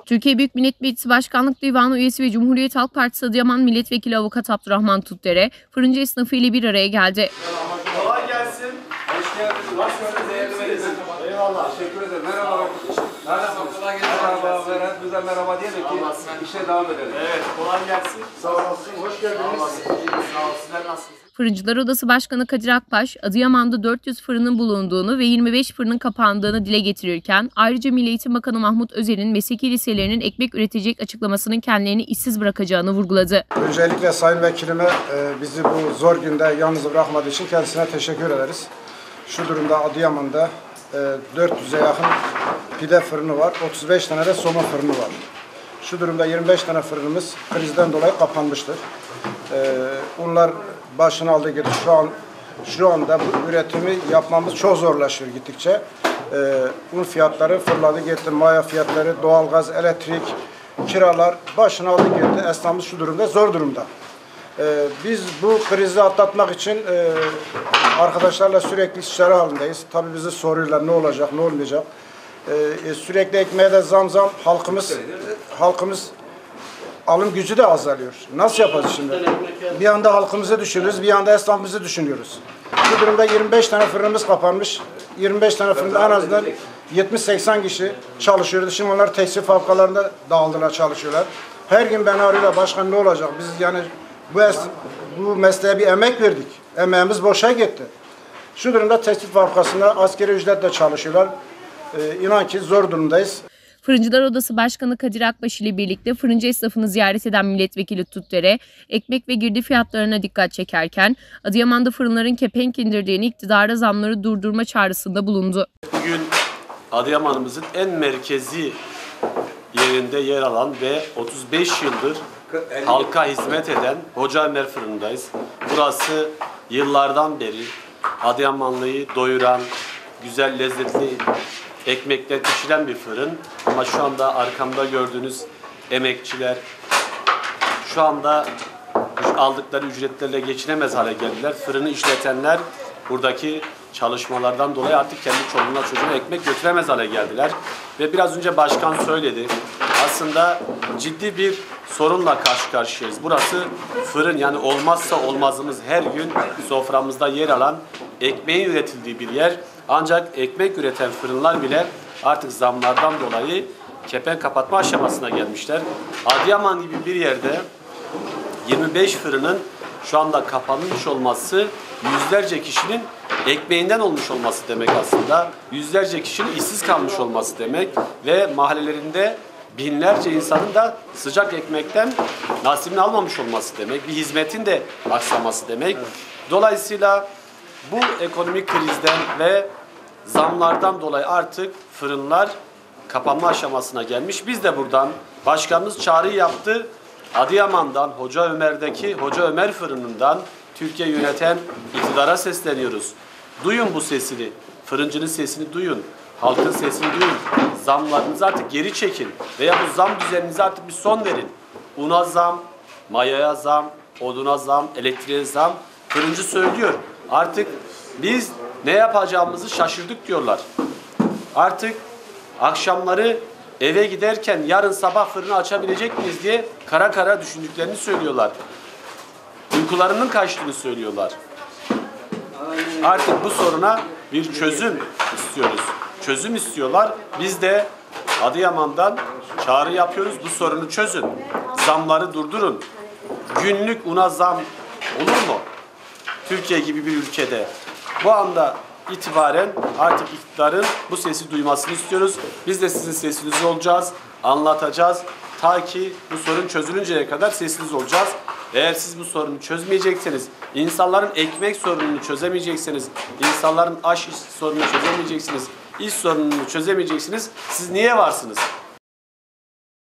Türkiye Büyük Millet Meclisi Başkanlık Divanı üyesi ve Cumhuriyet Halk Partisi Adıyaman Milletvekili Avukat Abdurrahman Tutdere, fırıncı esnafı ile bir araya geldi. Kolay gelsin. Hoş geldiniz. Nasılsınız? Eyvallah. Teşekkür ederim. Merhaba. Nasılsınız? Merhaba. Bize merhaba diyelim ki işe devam edelim. Evet. Kolay gelsin. Sağ olasın. Hoş geldiniz. Sağ olasın. Sizler nasılsınız? Fırıncılar Odası Başkanı Kadir Akbaş, Adıyaman'da 400 fırının bulunduğunu ve 25 fırının kapandığını dile getirirken, ayrıca Milli Eğitim Bakanı Mahmut Özer'in mesleki liselerinin ekmek üretecek açıklamasının kendilerini işsiz bırakacağını vurguladı. Öncelikle Sayın Vekilime bizi bu zor günde yalnız bırakmadığı için kendisine teşekkür ederiz. Şu durumda Adıyaman'da 400'e yakın pide fırını var, 35 tane de somun fırını var. Şu durumda 25 tane fırınımız krizden dolayı kapanmıştır. Bunlar başını aldığı gibi şu anda bu üretimi yapmamız çok zorlaşıyor gittikçe. Un fiyatları fırladı gitti, maya fiyatları, doğalgaz, elektrik, kiralar başını aldı gitti. Esnafımız şu durumda, zor durumda. Biz bu krizi atlatmak için arkadaşlarla sürekli istişare halindeyiz. Tabii bizi soruyorlar ne olacak, ne olmayacak. Sürekli ekmeğe de zam halkımız alım gücü de azalıyor. Nasıl yapacağız şimdi? Bir anda halkımızı düşünüyoruz, bir anda esnafımızı düşünüyoruz. Bu durumda 25 tane fırınımız kapanmış. 25 tane fırında en azından 70-80 kişi çalışıyordu. Şimdi onlar tekstil fabrikalarında dağıldılar, çalışıyorlar. Her gün beni arıyorlar, başkan ne olacak? Biz yani bu mesleğe bir emek verdik. Emeğimiz boşa gitti. Şu durumda tekstil fabrikasında asgari ücretle çalışıyorlar. İnan ki zor durumdayız. Fırıncılar Odası Başkanı Kadir Akbaş ile birlikte fırıncı esnafını ziyaret eden Milletvekili Tutdere, ekmek ve girdi fiyatlarına dikkat çekerken, Adıyaman'da fırınların kepenk indirdiğini, iktidara zamları durdurma çağrısında bulundu. Bugün Adıyaman'ımızın en merkezi yerinde yer alan ve 35 yıldır halka hizmet eden Hoca Ömer fırınındayız. Burası yıllardan beri Adıyamanlıyı doyuran, güzel, lezzetli ekmekler pişiren bir fırın. Ama şu anda arkamda gördüğünüz emekçiler şu anda aldıkları ücretlerle geçinemez hale geldiler. Fırını işletenler buradaki çalışmalardan dolayı artık kendi çoluğuna çocuğuna ekmek götüremez hale geldiler. Ve biraz önce başkan söyledi. Aslında ciddi bir sorunla karşı karşıyayız. Burası fırın, yani olmazsa olmazımız, her gün soframızda yer alan ekmeğin üretildiği bir yer. Ancak ekmek üreten fırınlar bile artık zamlardan dolayı kepenk kapatma aşamasına gelmişler. Adıyaman gibi bir yerde 25 fırının şu anda kapanmış olması yüzlerce kişinin ekmeğinden olmuş olması demek aslında. Yüzlerce kişinin işsiz kalmış olması demek ve mahallelerinde binlerce insanın da sıcak ekmekten nasibini almamış olması demek. Bir hizmetin de aksaması demek. Dolayısıyla bu ekonomik krizden ve zamlardan dolayı artık fırınlar kapanma aşamasına gelmiş. Biz de buradan başkanımız çağrı yaptı. Adıyaman'dan, Hoca Ömer'deki Hoca Ömer fırınından Türkiye yöneten iktidara sesleniyoruz. Duyun bu sesini, fırıncının sesini duyun, halkın sesini duyun. Zamlarınızı artık geri çekin veya bu zam düzeninize artık bir son verin. Una zam, mayaya zam, oduna zam, elektriğe zam. Fırıncı söylüyor. Artık biz ne yapacağımızı şaşırdık diyorlar. Artık akşamları eve giderken yarın sabah fırını açabilecek miyiz diye kara kara düşündüklerini söylüyorlar. Uykularının kaçtığını söylüyorlar. Artık bu soruna bir çözüm istiyoruz. Çözüm istiyorlar. Biz de Adıyaman'dan çağrı yapıyoruz. Bu sorunu çözün. Zamları durdurun. Günlük una zam olur mu? Türkiye gibi bir ülkede bu anda itibaren artık iktidarın bu sesi duymasını istiyoruz. Biz de sizin sesiniz olacağız, anlatacağız. Ta ki bu sorun çözülünceye kadar sesiniz olacağız. Eğer siz bu sorunu çözmeyecekseniz, insanların ekmek sorununu çözemeyeceksiniz, insanların aş sorununu çözemeyeceksiniz, iş sorununu çözemeyeceksiniz, siz niye varsınız?